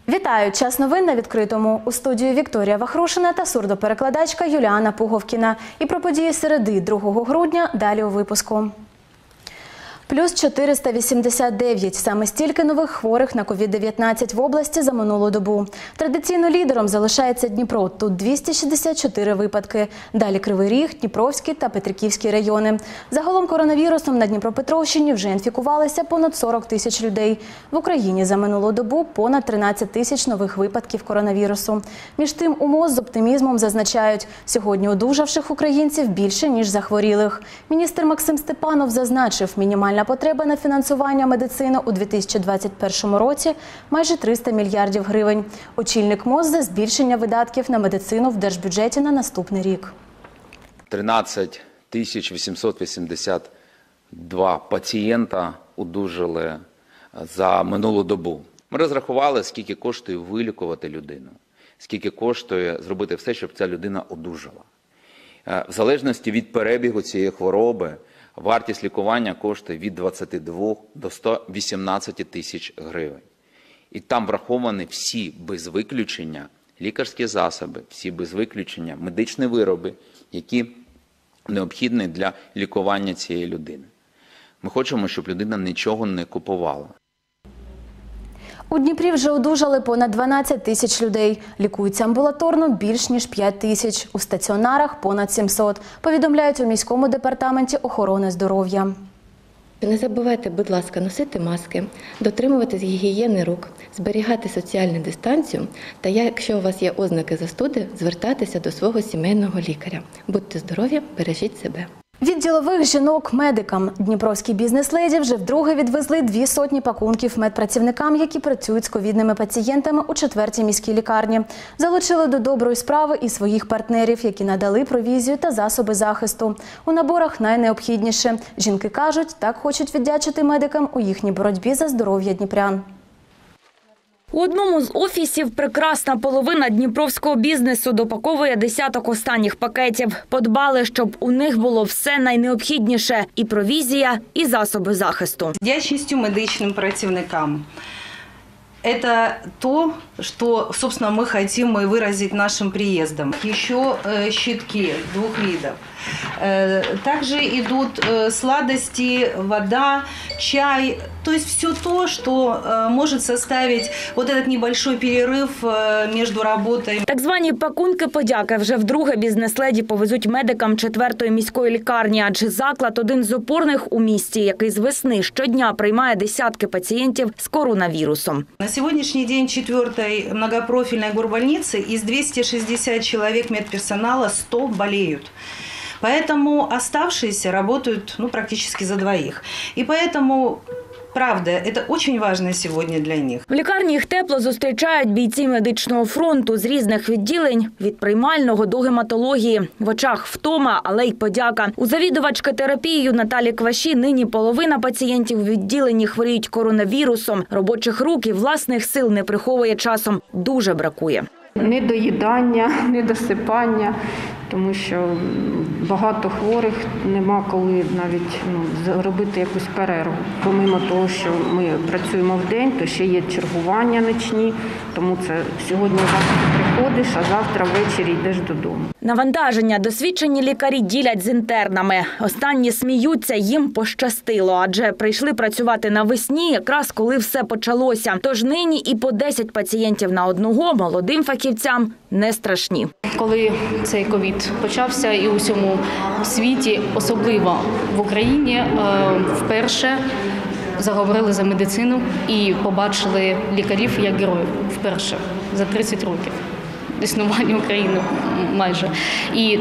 Вітаю! Час новин на відкритому. У студії Вікторія Вахрушина та сурдоперекладачка Юліана Пуговкіна. І про події середи 2 грудня далі у випуску. Плюс 489. Саме стільки нових хворих на COVID-19 в області за минулу добу. Традиційно лідером залишається Дніпро. Тут 264 випадки. Далі Кривий Ріг, Дніпровський та Петриківський райони. Загалом коронавірусом на Дніпропетровщині вже інфікувалися понад 40 тисяч людей. В Україні за минулу добу понад 13 тисяч нових випадків коронавірусу. Між тим, у МОЗ з оптимізмом зазначають, сьогодні одужавших українців більше, ніж захворілих. Міністр Максим Степанов зазначив, мінімальна потреба на фінансування медицини у 2021 році – майже 300 мільярдів гривень. Очільник МОЗ за збільшення видатків на медицину в держбюджеті на наступний рік. 13 882 пацієнта одужали за минулу добу. Ми розрахували, скільки коштує вилікувати людину, скільки коштує зробити все, щоб ця людина одужала. В залежності від перебігу цієї хвороби вартість лікування коштує від 22 до 118 тисяч гривень. І там враховані всі без виключення лікарські засоби, всі без виключення медичні вироби, які необхідні для лікування цієї людини. Ми хочемо, щоб людина нічого не купувала. У Дніпрі вже одужали понад 12 тисяч людей. Лікуються амбулаторно більш ніж 5 тисяч. У стаціонарах понад 700. Повідомляють у міському департаменті охорони здоров'я. Не забувайте, будь ласка, носити маски, дотримуватись гігієни рук, зберігати соціальну дистанцію та, якщо у вас є ознаки застуди, звертатися до свого сімейного лікаря. Будьте здорові, бережіть себе. Від ділових жінок медикам. Дніпровські бізнес-леді вже вдруге відвезли 200 пакунків медпрацівникам, які працюють з ковідними пацієнтами у 4-й міській лікарні. Залучили до доброї справи і своїх партнерів, які надали провізію та засоби захисту. У наборах найнеобхідніше. Жінки кажуть, так хочуть віддячити медикам у їхній боротьбі за здоров'я дніпрян. У одному з офісів прекрасна половина дніпровського бізнесу допаковує десяток останніх пакетів. Подбали, щоб у них було все найнеобхідніше – і провізія, і засоби захисту. Вдячністю медичним працівникам. Это то, что, собственно, мы хотим выразить нашим приездом. Еще щитки 2 видов. Также идут сладости, вода, чай. То есть все то, что может составить вот этот небольшой перерыв между работой. Так звані пакунки подяки вже вдруге бізнес-леді повезуть медикам 4-ї міської лікарні, адже заклад один з опорних у місті, який з весни щодня приймає десятки пацієнтів з коронавірусом. На сегодняшний день 4-й многопрофильной горбольницы из 260 человек медперсонала 100 болеют. Поэтому оставшиеся работают практически за двоих. И поэтому, правда, это очень важно сегодня для них. В лікарні їх тепло зустрічають бійці медичного фронту з різних відділень, від приймального до гематології. В очах втома, але й подяка. У завідувачки терапією Наталі Кваші нині половина пацієнтів у відділенні хворіють коронавірусом. Робочих рук і власних сил не приховує часом. Дуже бракує. Недоїдання, недосипання, тому що багато хворих, нема коли навіть зробити якусь перерву. Помимо того, що ми працюємо вдень, то ще є чергування нічні, тому це сьогодні-завтра приходиш, а завтра ввечері йдеш додому. Навантаження досвідчені лікарі ділять з інтернами. Останні сміються, їм пощастило, адже прийшли працювати навесні, якраз коли все почалося. Тож нині і по 10 пацієнтів на одного молодим фахівцям не страшні. Коли цей ковід почався і у всьому світі, особливо в Україні, вперше заговорили за медицину і побачили лікарів як героїв вперше за 30 років існування України майже. І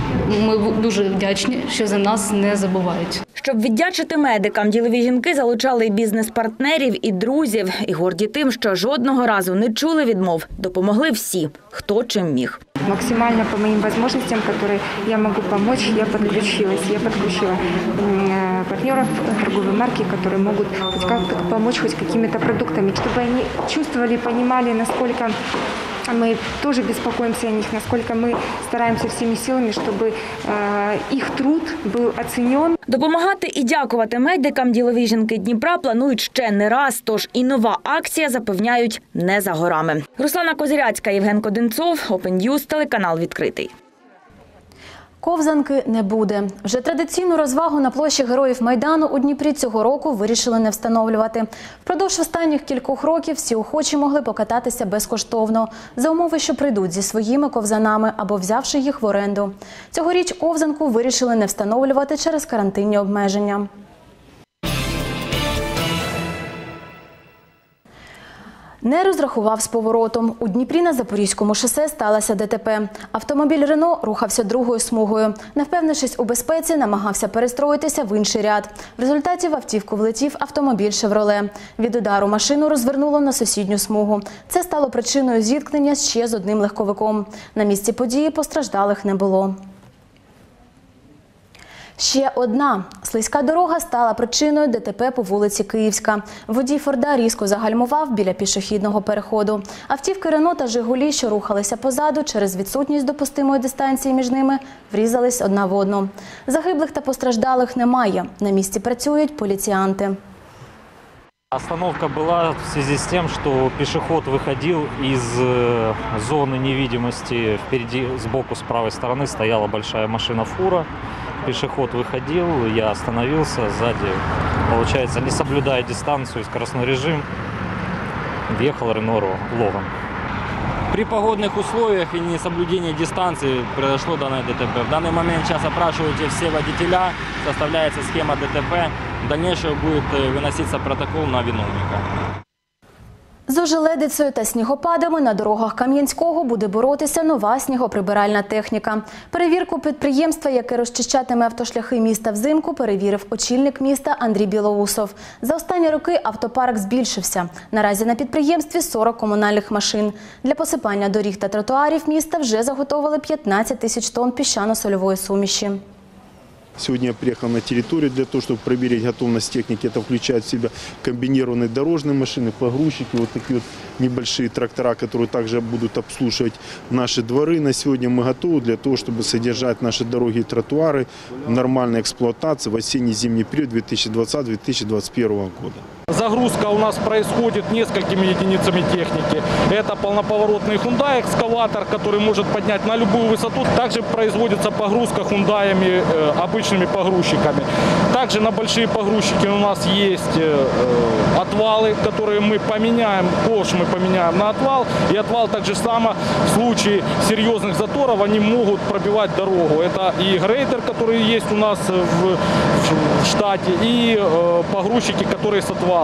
ми дуже вдячні, що за нас не забувають. Щоб віддячити медикам, ділові жінки залучали і бізнес-партнерів, і друзів. І горді тим, що жодного разу не чули відмов. Допомогли всі, хто чим міг. Максимально по моим возможностям, которые я могу помочь, я подключилась. Я подключила партнеров торговой марки, которые могут помочь хоть какими-то продуктами, чтобы они чувствовали, понимали, насколько мы тоже беспокоимся о них, насколько мы стараемся всеми силами, чтобы их труд был оценен. Допомагати і дякувати медикам ділові жінки Дніпра планують ще не раз, тож і нова акція, запевняють, не за горами. Руслана Козиряцька, Євген Коденцов, Open News, телеканал «Відкритий». Ковзанки не буде. Вже традиційну розвагу на площі Героїв Майдану у Дніпрі цього року вирішили не встановлювати. Впродовж останніх кількох років всі охочі могли покататися безкоштовно, за умови, що прийдуть зі своїми ковзанами або взявши їх в оренду. Цьогоріч ковзанку вирішили не встановлювати через карантинні обмеження. Не розрахував з поворотом. У Дніпрі на Запорізькому шосе сталося ДТП. Автомобіль «Рено» рухався другою смугою. Не впевнившись у безпеці, намагався перестроїтися в інший ряд. В результаті в автівку влетів автомобіль «Шевроле». Від удару машину розвернуло на сусідню смугу. Це стало причиною зіткнення ще з одним легковиком. На місці події постраждалих не було. Ще одна слизька дорога стала причиною ДТП по вулиці Київська. Водій «Форда» різко загальмував біля пішохідного переходу. Автівки «Рено» та «Жигулі», що рухалися позаду, через відсутність допустимої дистанції між ними, врізались одна в одну. Загиблих та постраждалих немає. На місці працюють поліціянти. Остановка была в связи с тем, что пешеход выходил из зоны невидимости. Впереди, сбоку, с правой стороны стояла большая машина-фура. Пешеход выходил, я остановился сзади. Получается, не соблюдая дистанцию и скоростной режим, въехал Рено Логан. При погодных условиях и несоблюдении дистанции произошло данное ДТП. В данный момент сейчас опрашиваются все водителя, составляется схема ДТП. В дальнейшем будет выноситься протокол на виновника. З ожеледицею та снігопадами на дорогах Кам'янського буде боротися нова снігоприбиральна техніка. Перевірку підприємства, яке розчищатиме автошляхи міста взимку, перевірив очільник міста Андрій Білоусов. За останні роки автопарк збільшився. Наразі на підприємстві 40 комунальних машин. Для посипання доріг та тротуарів міста вже заготовили 15 тисяч тонн піщано-сольової суміші. Сегодня я приехал на территорию для того, чтобы проверить готовность техники. Это включает в себя комбинированные дорожные машины, погрузчики, вот такие вот небольшие трактора, которые также будут обслуживать наши дворы. На сегодня мы готовы для того, чтобы содержать наши дороги и тротуары в нормальной эксплуатации в осенне-зимний период 2020-2021 года. Загрузка у нас происходит несколькими единицами техники. Это полноповоротный Hyundai экскаватор, который может поднять на любую высоту. Также производится погрузка Hyundai'ями, обычными погрузчиками. Также на большие погрузчики у нас есть отвалы, которые мы поменяем. Ковш мы поменяем на отвал. И отвал так же само в случае серьезных заторов они могут пробивать дорогу. Это и грейдер, который есть у нас в штате, и погрузчики, которые с отвалом.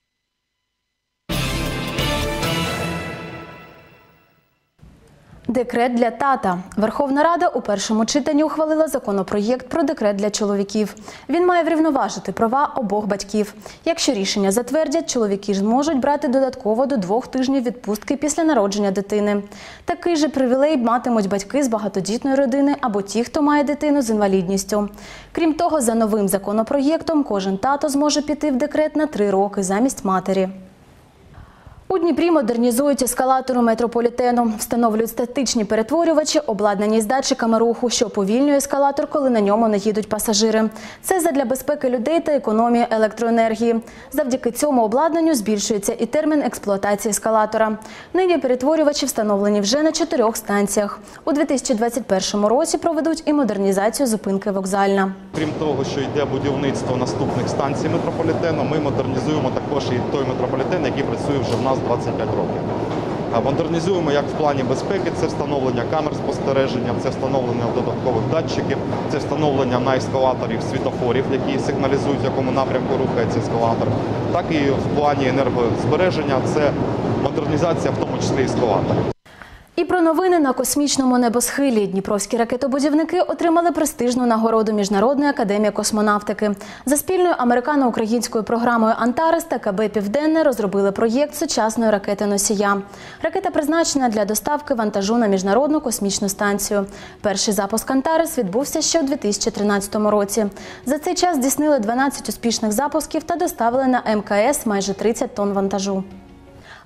Декрет для тата. Верховна Рада у першому читанні ухвалила законопроєкт про декрет для чоловіків. Він має врівноважити права обох батьків. Якщо рішення затвердять, чоловіки зможуть брати додатково до 2 тижнів відпустки після народження дитини. Такий же привілей матимуть батьки з багатодітної родини або ті, хто має дитину з інвалідністю. Крім того, за новим законопроєктом кожен тато зможе піти в декрет на 3 роки замість матері. У Дніпрі модернізують ескалатори метрополітену. Встановлюють статичні перетворювачі, обладнані з датчиками руху, що уповільнює ескалатор, коли на ньому не їдуть пасажири. Це задля безпеки людей та економії електроенергії. Завдяки цьому обладнанню збільшується і термін експлуатації ескалатора. Нині перетворювачі встановлені вже на 4 станціях. У 2021 році проведуть і модернізацію зупинки «Вокзальна». Крім того, що йде будівництво наступних станцій метрополітену, ми модернізуємо також і той метрополітен, який працює вже в нас 25 років. Модернізуємо як в плані безпеки, це встановлення камер спостереження, це встановлення додаткових датчиків, це встановлення на ескалаторів світлофорів, які сигналізують, в якому напрямку рухається ескалатор, так і в плані енергозбереження, це модернізація, в тому числі ескалаторів. І про новини на космічному небосхилі. Дніпровські ракетобудівники отримали престижну нагороду Міжнародної академії космонавтики. За спільною американо-українською програмою «Антарес» та КБ «Південне» розробили проєкт сучасної ракети-носія. Ракета призначена для доставки вантажу на Міжнародну космічну станцію. Перший запуск «Антарес» відбувся ще у 2013 році. За цей час здійснили 12 успішних запусків та доставили на МКС майже 30 тонн вантажу.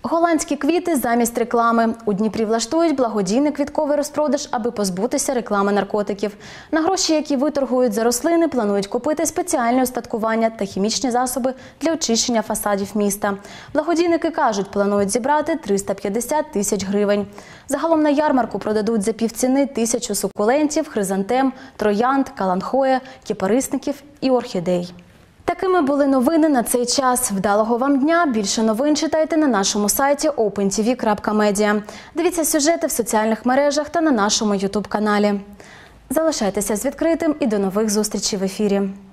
Голландські квіти замість реклами. У Дніпрі влаштують благодійний квітковий розпродаж, аби позбутися реклами наркотиків. На гроші, які виторгують за рослини, планують купити спеціальне устаткування та хімічні засоби для очищення фасадів міста. Благодійники кажуть, планують зібрати 350 тисяч гривень. Загалом на ярмарку продадуть за півціни 1000 сукулентів, хризантем, троянд, каланхоя, кіпарисників і орхідей. Такими були новини на цей час. Вдалого вам дня! Більше новин читайте на нашому сайті opentv.media. Дивіться сюжети в соціальних мережах та на нашому YouTube-каналі. Залишайтеся з відкритим і до нових зустрічей в ефірі.